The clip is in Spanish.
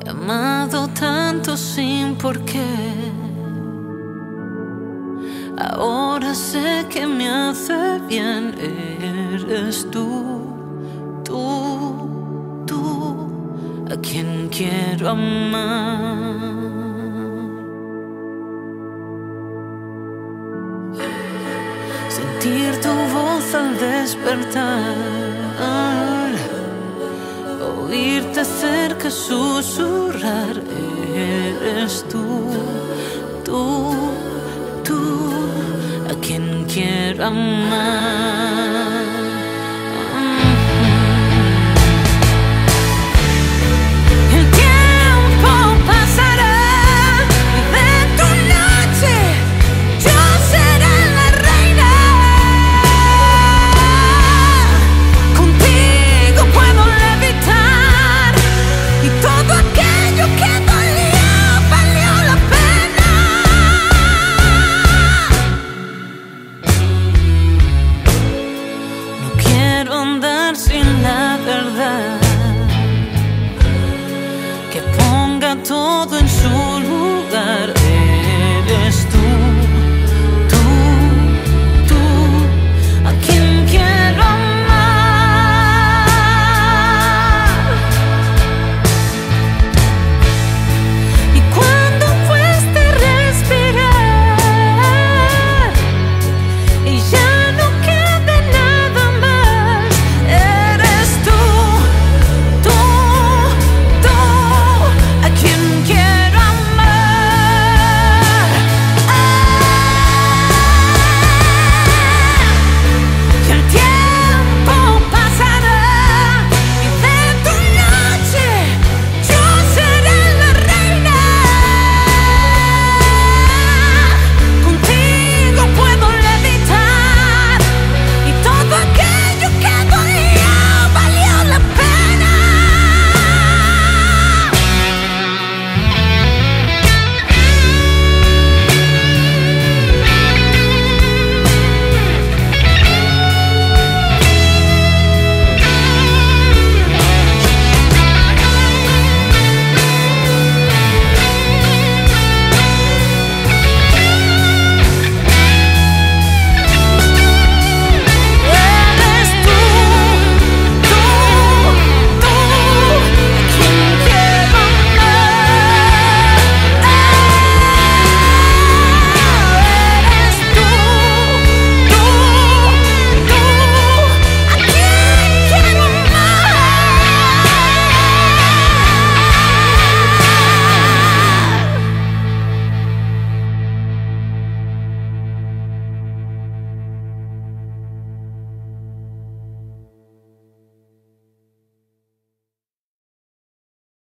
amado tanto sin por qué. Ahora sé que me hace bien. Eres tú, a quien quiero amar. Sentir tu voz al despertar, oírte cerca susurrar. Eres tú, a quien quiero amar. El tiempo pasará y de tu noche yo seré la reina. Contigo puedo levitar y todo aquello que dolía valió la pena. No quiero andar sin la verdad, que ponga todo en su